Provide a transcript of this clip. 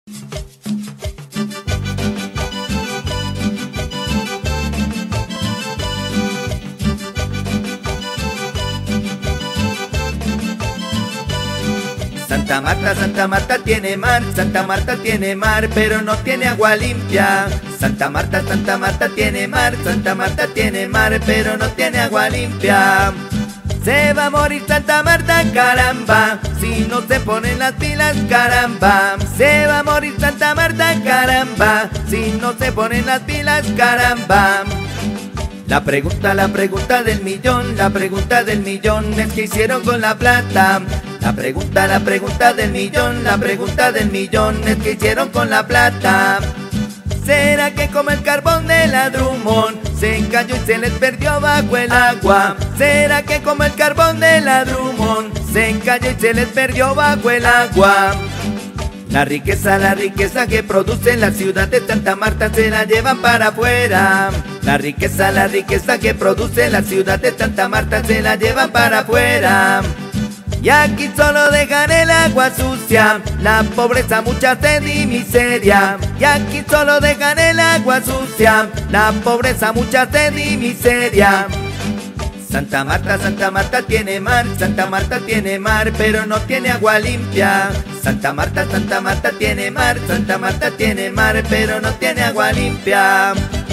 Santa Marta tiene mar, Santa Marta tiene mar, pero no tiene agua limpia. Santa Marta tiene mar, Santa Marta tiene mar, pero no tiene agua limpia. Se va a morir Santa Marta, caramba, si no se ponen las pilas, caramba. Se va a morir Santa Marta, caramba, si no se ponen las pilas, caramba. La pregunta del millón, la pregunta del millón es ¿qué hicieron con la plata? La pregunta del millón, la pregunta del millón es ¿qué hicieron con la plata? ¿Será que como el carbón de la Drummond se cayó y se les perdió bajo el agua? ¿Será que como el carbón de la Drummond se cayó y se les perdió bajo el agua? La riqueza que produce la ciudad de Santa Marta se la llevan para afuera. La riqueza que produce la ciudad de Santa Marta se la llevan para afuera. Y aquí solo dejan el agua sucia, la pobreza, mucha sed y miseria. Y aquí solo dejan el agua sucia, la pobreza, mucha sed y miseria. Santa Marta tiene mar, Santa Marta tiene mar, pero no tiene agua limpia. Santa Marta tiene mar, Santa Marta tiene mar, pero no tiene agua limpia.